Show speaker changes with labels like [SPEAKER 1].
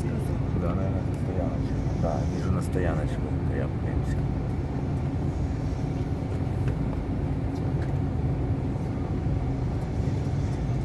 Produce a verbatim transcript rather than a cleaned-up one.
[SPEAKER 1] сказал.
[SPEAKER 2] Да, наверное, это стояночка. Да, вижу на стояночку. Крепкаемся.